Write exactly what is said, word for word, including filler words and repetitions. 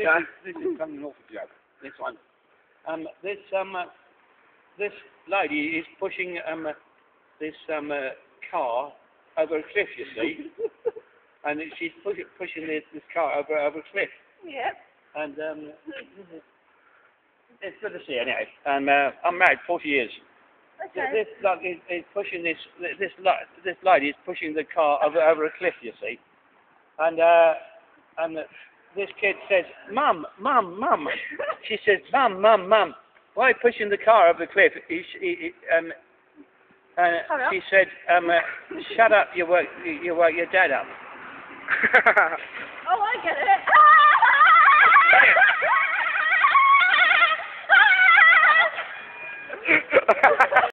this, Yeah. is, this is something awful joke. This one. Um, this um, uh, this lady is pushing um, uh, this um, uh, car over a cliff. You see, and she's push, pushing this, this car over over a cliff. Yep. And um, it's good to see anyway. And uh, I'm married forty years. Okay. This like, is, is pushing this this li- this lady is pushing the car over over a cliff. You see, and uh, and this kid says, "Mum, mum, mum." She says, "Mum, mum, mum. Why are you pushing the car over the cliff?" He, he, he, um, and she said, um, uh, "Shut up! You work you work your dad up." Oh, I get it.